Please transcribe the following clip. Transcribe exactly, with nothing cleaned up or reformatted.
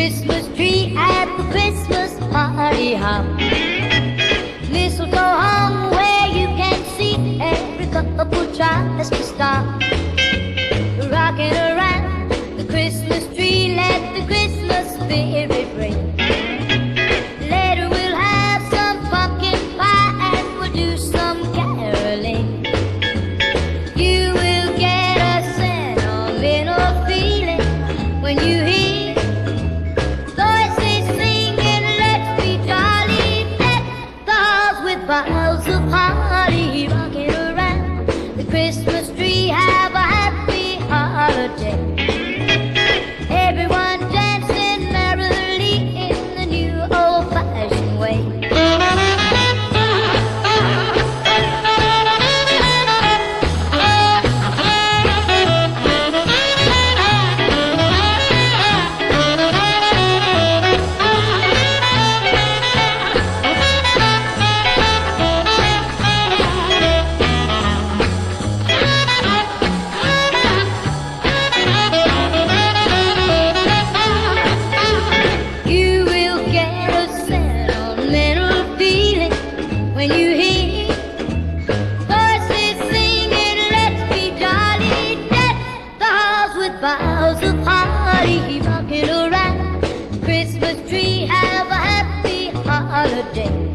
Christmas tree at the Christmas party hop. Mistletoe hung where you can see every couple tries to stop. Rocking around the Christmas tree, let the Christmas spirit ring. Later we'll have some pumpkin pie and we'll do some caroling. You will get a sentimental feeling when you hear voices singing, let's be jolly, deck the halls with boughs of holly. Rocking around the Christmas tree, have a happy holiday. Everyone dancing merrily in the new old-fashioned way. You will get a sentimental feeling when you hear voices singing, let's be jolly, deck the halls with boughs of holly. Rocking around the Christmas tree, have a happy holiday.